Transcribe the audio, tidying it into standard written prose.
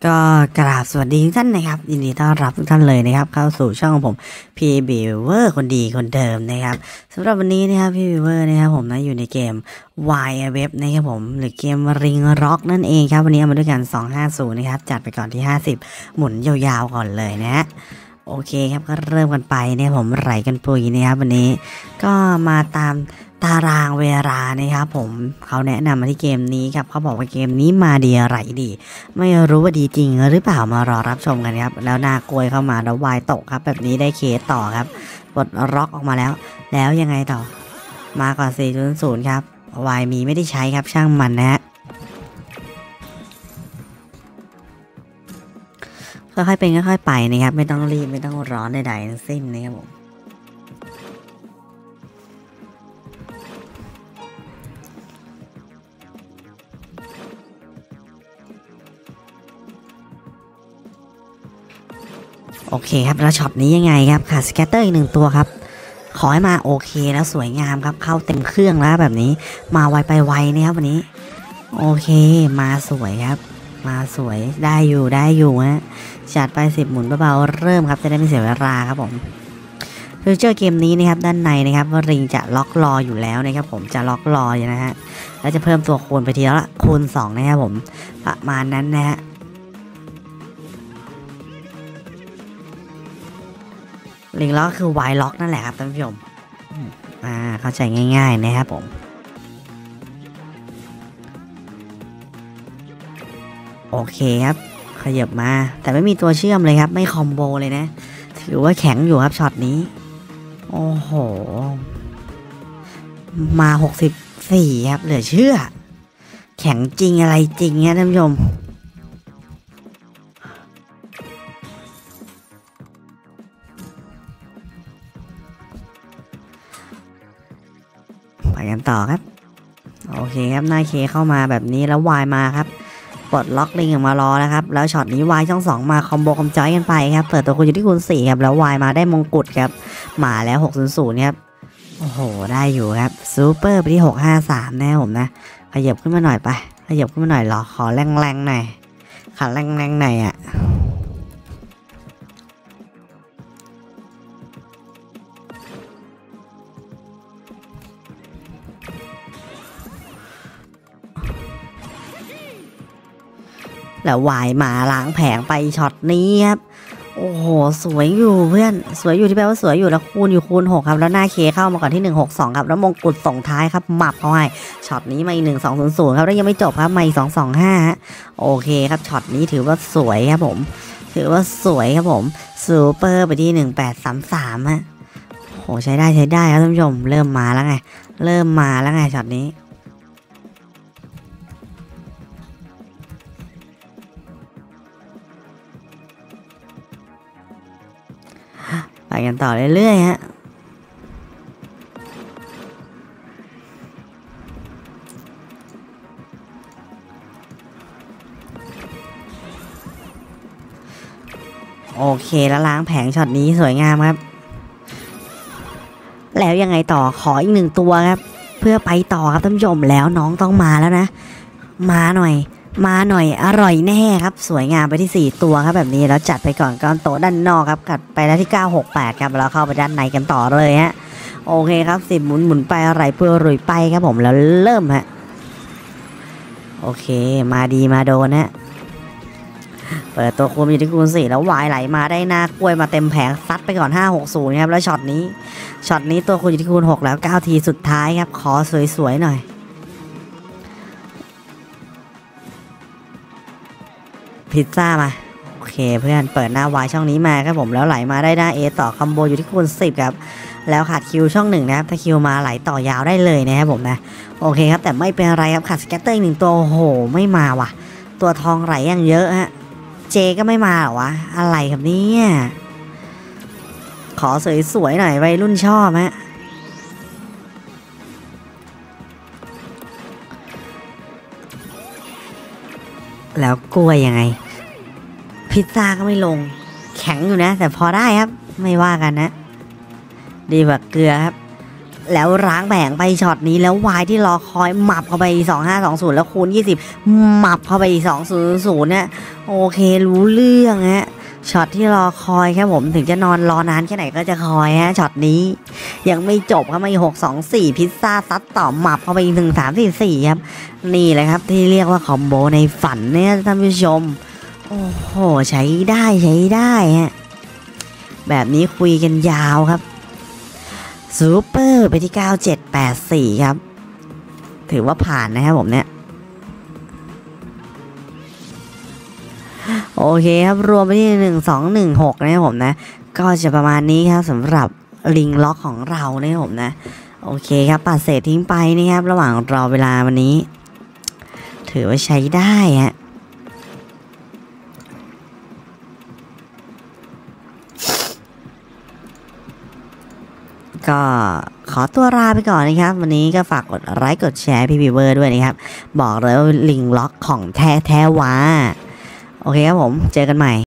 ก็กราบสวัสดีทุกท่านนะครับยินดีต้อนรับทุกท่านเลยนะครับเข้าสู่ช่องของผม PBeaver คนดีคนเดิมนะครับสำหรับวันนี้นะครับ PBeaver นะครับผมนะอยู่ในเกม YWeb นะครับผมหรือเกม Ring Rock นั่นเองครับวันนี้เอามาด้วยกัน250นะครับจัดไปก่อนที่50หมุนยาวๆก่อนเลยนะโอเคครับก็เริ่มกันไปเนี่ยผมไหลกันปุยนะครับวันนี้ก็มาตามตารางเวลานะครับผมเขาแนะนำมาที่เกมนี้ครับเขาบอกว่าเกมนี้มาดีอะไรดีไม่รู้ว่าดีจริงหรือเปล่ามารอรับชมกันครับแล้วนากลวยเข้ามาแล้ววายตกครับแบบนี้ได้เคสต่อครับปลดล็อกออกมาแล้วยังไงต่อมาก่อน 4.0 ครับวายมีไม่ได้ใช้ครับช่างมันนะฮะค่อยๆเป็นค่อยๆไปนะครับไม่ต้องรีบไม่ต้องร้อนใดๆทั้งสิ้นนะครับผมโอเคครับแล้วช็อตนี้ยังไงครับขาดสแกตเตอร์อีก1ตัวครับขอให้มาโอเคแล้วสวยงามครับเข้าเต็มเครื่องแล้วแบบนี้มาไวไปไวนะครับวันนี้โอเคมาสวยครับมาสวยได้อยู่ฮะจัดไป10หมุนเบาๆเริ่มครับจะได้ไม่เสียเวลาครับผมฟีเจอร์เกมนี้นะครับด้านในนะครับริงจะล็อกรออยู่แล้วนะครับผมจะล็อกรออยู่นะฮะแล้วจะเพิ่มตัวคูณไปทีละคูณ2นะครับผมประมาณนั้นนะฮะลิงล็อกคือไวล็อกนั่นแหละครับท่านผู้ชมเข้าใจง่ายๆนะครับผมโอเคครับขยับมาแต่ไม่มีตัวเชื่อมเลยครับไม่คอมโบเลยนะถือว่าแข็งอยู่ครับช็อตนี้โอ้โหมา64ครับเหลือเชื่อแข็งจริงอะไรจริงนะท่านผู้ชมไปกันต่อครับโอเคครับหน้าเคเข้ามาแบบนี้แล้ววายมาครับปลดล็อกลิงออกมารอนะครับแล้วช็อตนี้วายช่อง2มาคอมโบคอมจอยกันไปครับเปิดตัวคุณอยู่ที่คูณ4ครับแล้ววายมาได้มงกุฎครับมาแล้ว600ครับโอ้โหได้อยู่ครับซูเปอร์ไปที่653แน่ผมนะขยับขึ้นมาหน่อยไปขยับขึ้นมาหน่อยหรอขอแรงๆหน่อยขาแรงๆหน่อยแล้ววายมาล้างแผงไปช็อตนี้ครับโอ้โหสวยอยู่เพื่อนสวยอยู่ที่แปลว่าสวยอยู่แล้วคูณอยู่คูณ6ครับแล้วหน้าเคเข้ามาก่อนที่162ครับแล้วมงกุฎส่งท้ายครับหมับเขาให้ช็อตนี้มาอีก1200ครับแล้วยังไม่จบครับมาอีก225โอเคครับช็อตนี้ถือว่าสวยครับผมถือว่าสวยครับผมซูเปอร์ไปที่1833ฮะโหใช้ได้ครับท่านผู้ชมเริ่มมาแล้วไงช็อตนี้ไปกันต่อเรื่อยๆฮะโอเคแล้วล้างแผงช็อตนี้สวยงามครับแล้วยังไงต่อขออีก1ตัวครับเพื่อไปต่อครับท่านผู้ชมแล้วน้องต้องมาแล้วนะมาหน่อยอร่อยแน่ครับสวยงามไปที่4ตัวครับแบบนี้แล้วจัดไปก่อนก้อนโตด้านนอกครับกัดไปแล้วที่968ครับแล้วเข้าไปด้านในกันต่อเลยฮะโอเคครับ10หมุนไปอะไรเพื่อรุยไปครับผมแล้วเริ่มฮะโอเคมาดีมาโดนฮะเปิดตัวคูณอยู่ที่คูณ4แล้ววายไหลมาได้หน้ากล้วยมาเต็มแผงซัดไปก่อน560ครับแล้วช็อตนี้ตัวคูณอยู่ที่คูณ6แล้ว9ทีสุดท้ายครับขอสวยๆหน่อยพิซซ่ามาโอเคเพื่อนเปิดหน้าวายช่องนี้มาครับผมแล้วไหลมาได้หน้า A ต่อคอมโบอยู่ที่คูณ10ครับแล้วขาดคิวช่อง1นะครับถ้าคิวมาไหลต่อยาวได้เลยนะครับผมนะโอเคครับแต่ไม่เป็นไรครับขาดสแกตเตอร์อีก1ตัวโอ้โหไม่มาว่ะตัวทองไหลอย่างเยอะฮะเจก็ไม่มาหรอวะอะไรครับเนี่ยขอสวยๆหน่อยวัยรุ่นชอบฮะแล้วกล้วยยังไงพิซซ่าก็ไม่ลงแข็งอยู่นะแต่พอได้ครับไม่ว่ากันนะดีกว่าเกลือครับแล้วล้างแผงไปช็อตนี้แล้ววายที่รอคอยหมับเข้าไป2520แล้วคูณ20หมับเข้าไปอีก200เนี่ยโอเครู้เรื่องฮะช็อตที่รอคอยครับผมถึงจะนอนรอนานแค่ไหนก็จะคอยฮะช็อตนี้ยังไม่จบครับมาอีก624พิซซ่าซัดต่อหมับเข้าไปอีก1344ครับนี่แหละครับที่เรียกว่าคอมโบในฝันเนี่ยท่านผู้ชมโอ้โหใช้ได้ฮะแบบนี้คุยกันยาวครับซูเปอร์ไปที่9784ครับถือว่าผ่านนะครับผมเนี่ยโอเคครับรวมไปที่1216นะครับผมนะก็จะประมาณนี้ครับสำหรับลิงล็อกของเรานะครับผมนะโอเคครับปัดเศษทิ้งไปนะครับระหว่างรอเวลาวันนี้ถือว่าใช้ได้ฮะก็ขอตัวลาไปก่อนนะครับวันนี้ก็ฝากกดไลค์กดแชร์พี่บีเวอร์ด้วยนะครับบอกเลยว่าลิงล็อกของแท้ว่าโอเคครับผมเจอกันใหม่